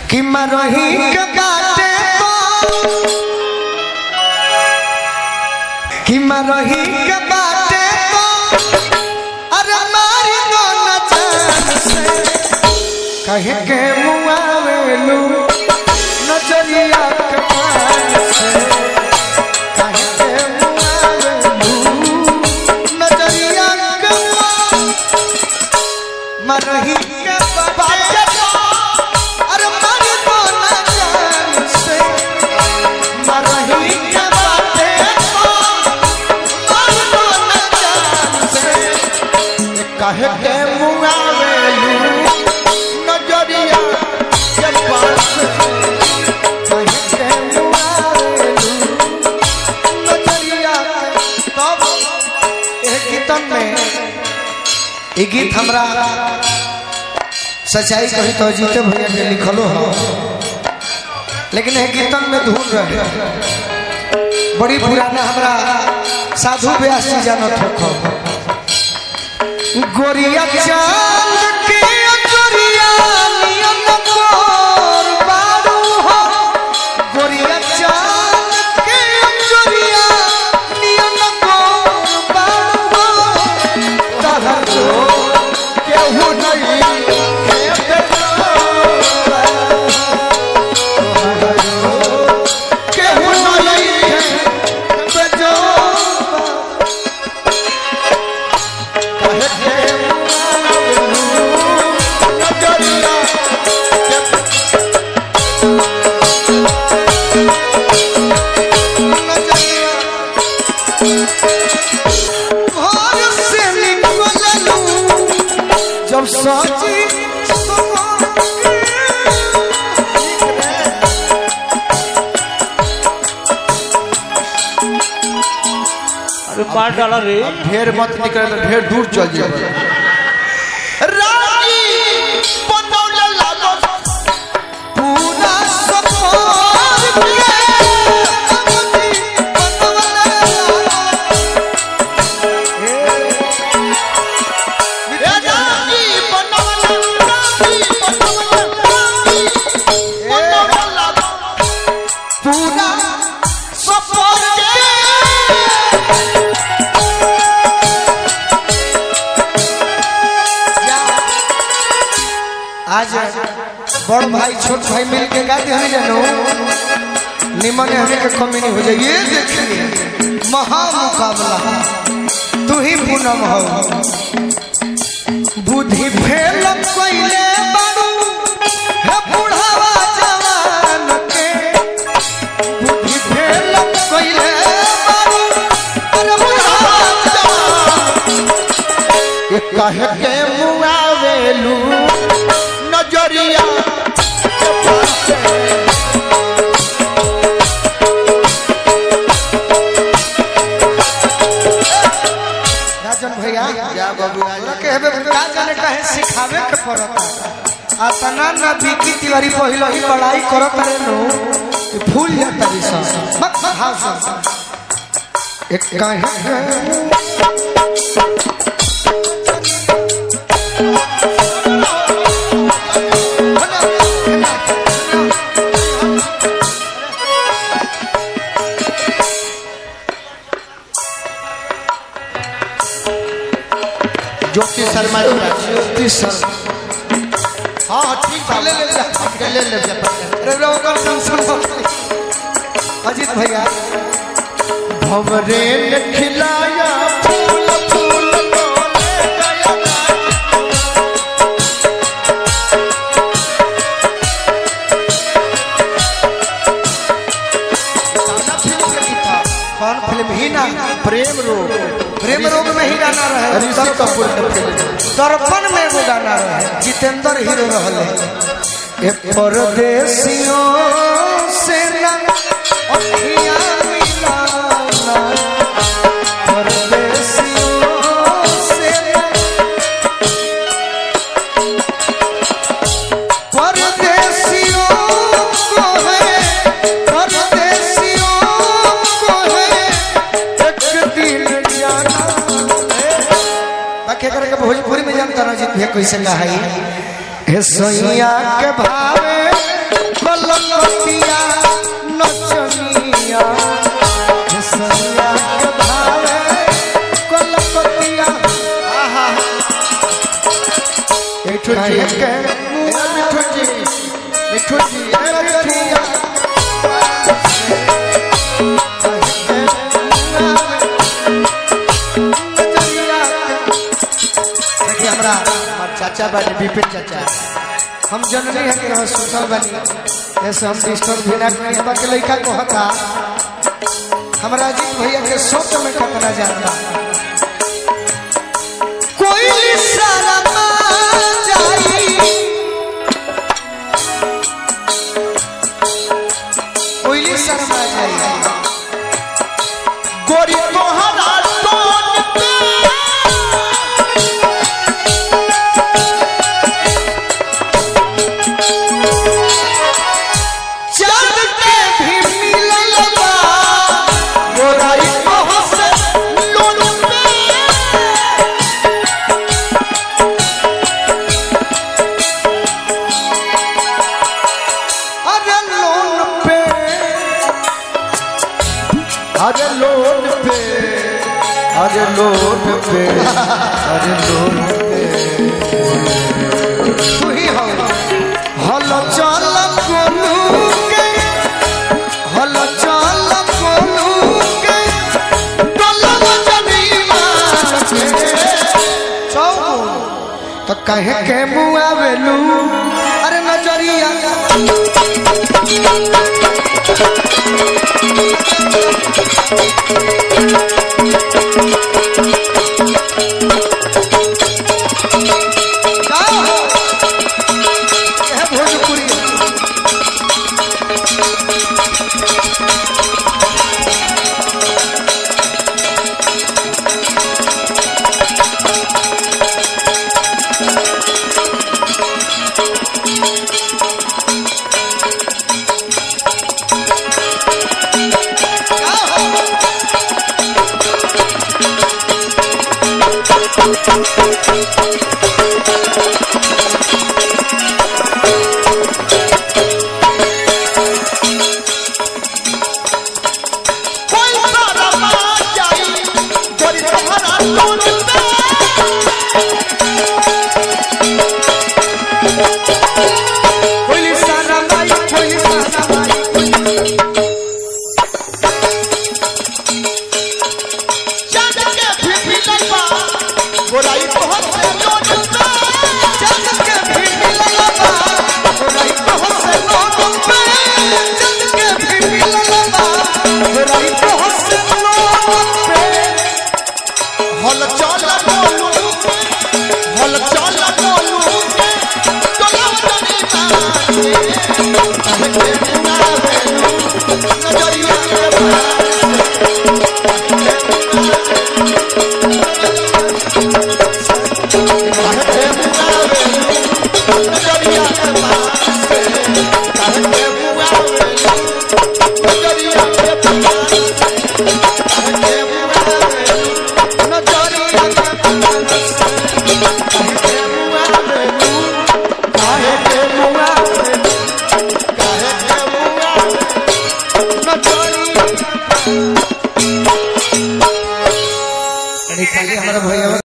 कि मरही के बाटे तो कि मरही के बाटे तो अरे मारी दो न जान से कहे के मुआवेलू नजरिया के पान से कहे के मुआवेलू नजरिया के पान मरही के बाटे तो अरे मारी दो न जान से मरही के बाटे तो मारी दो न जान से कहे के मुआवेलू नजरिया के पान से कहे के मुआवेलू नजरिया तब एक गीतन में एक गीत हमरा सच्चाई कही तो जीते भैया के लिखलो हो लेकिन एक गीतन में धुन रहे बड़ी पुराना हमरा साधु व्यास जी जानत हो गोरिया चांद के अजरिया नियन कोर बारू हो गोरिया चांद के अजरिया नियन कोर बारू हो तहर जो केहू नहीं जब साची अरे मार डाला रे ढेर मत निकले तो ढेर दूर चल जाए रानी पटौले लागो पूरा सफर के अमती पटौले रानी पटौले लागो पूरा सफर के आज बड़ भाई छोट भाई मिल के गा दे जानो निमन हमें के कमी नहीं हो जाए ये देखिए महा मुकाबला तू ही पूनम हो बुद्धि फेल कोइले बारू हे बुढ़ावा जवान के बुद्धि फेल कोइले बारू अरे बुढ़ावा जवान ये कहे के मुआवेलू नजरिया राजन भैया क्या बाबू कहबे का जाने कहे सिखावे के पड़ता आतना ना बिकी तिवारी पहिलो ही पढ़ाई करत रे नो फूल जाता रे सब मत हां एक कहे ज्योति शर्मा ज्योति शर्मा हाँ ठीक है ले अजीत भैया भंवरे ने खिलाया फूल फूल तोले गया कौन फिल्म ही ना प्रेम रोग में ही गाना रहे दर्पण में वो गाना रहे जितेंद्र हीरो रहले ए परदेसियों से ना अखियां मिलाना परदेसियों से ना परदेसियों को है परदेसियों को है एक दिन जाना बाकी करके भोजपुरी में जानता ना जी कैसे कहा है सोइया के भावे मिठू जी मिठू जी मिठू जी नजरिया चाचा बने विपिन चाचा हम जननी है कि हम सुतल बनी ऐसे हम डिस्टर्ब भी ना करें हम के लड़का को हता हमरा अजीत भैया के सोच में कितना जानता कोई शर्मा जाई कोई शर्मा जाई गोरी तोहरा अरे लोन पे अरे लोन पे अरे लोन पे तू ही हो हल चल कोलू के हल चल कोलू के डलम जनीमा चौ तो कहे के मुआ वेलू अरे नजरिया